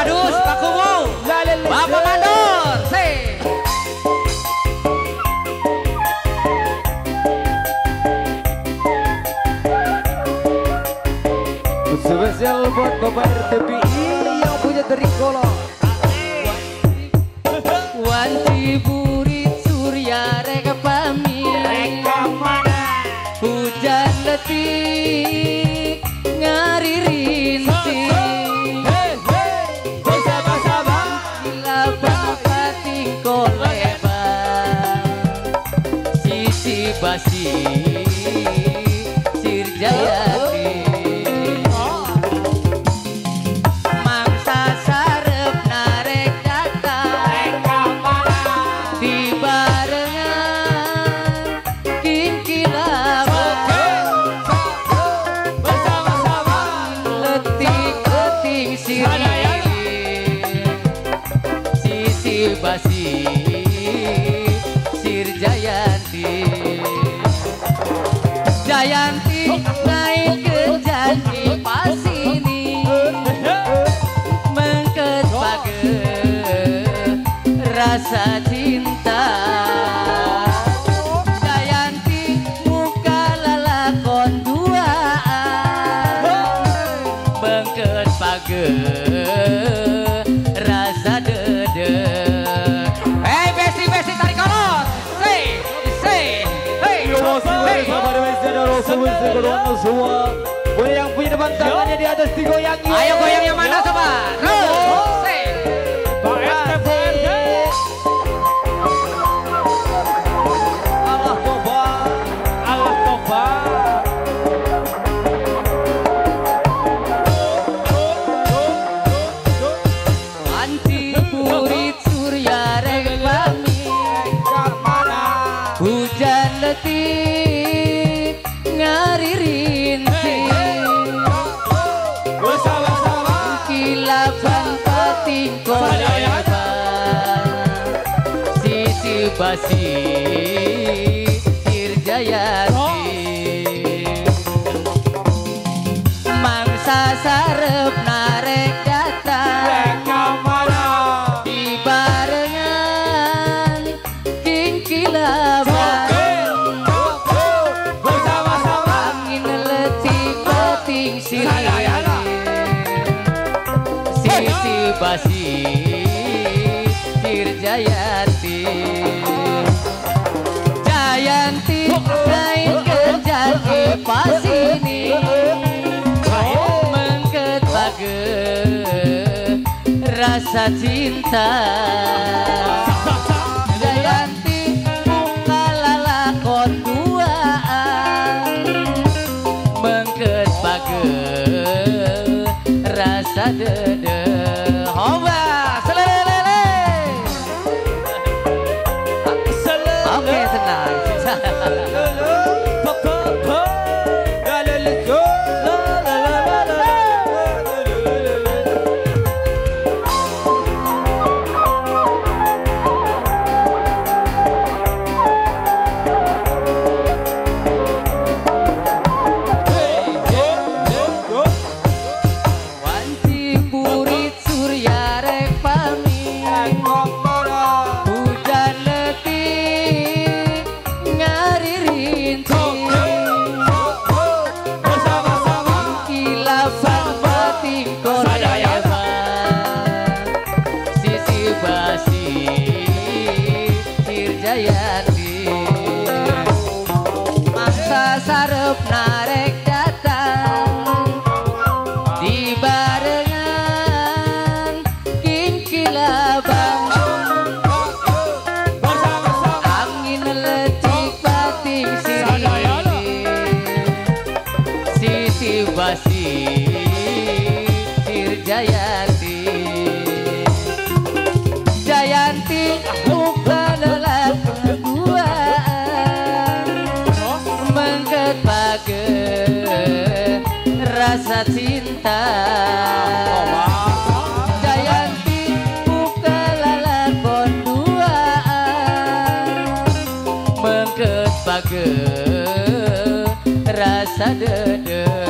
Padus, Pak Kumu, Bapak Mandor, spesial buat Bapak RTPI yang punya Tricolor. Wanci burit surya reka pami, hujan letik ngari rintik, lapang pating kolebar, sisi basi sirjayati. Basi Sir Jayanti, Jayanti naik ke janji pasini, mengket page rasa cinta. Jayanti muka lalakon duaan, mengket page rasa dede. Semua boleh yang punya depan tangannya di atas digoyangi. Ayo goyang yang mana sobat? Allah Toba, Allah Toba. Anti purit surya reklami, hujan letik ngari rintik, kilapan pating kolebar, sisi basi Sir Jayanti, mangsa sarep narek datang di barengan king kilapan. Sisi basi Sir Jayanti, Jayanti naik ke janji pasini, mengket page rasa cinta. Jayanti muka lalakon duaan, mengket page rasa dede. Hoba selelele. Oke tenang. Sarep narek datang di barengan king kilabang, angin letik pating sirili, sisi basi Sir Jayanti, Jayanti muka lelak page rasa cinta. Jayanti buka lalakon duaan, mengket page rasa dede.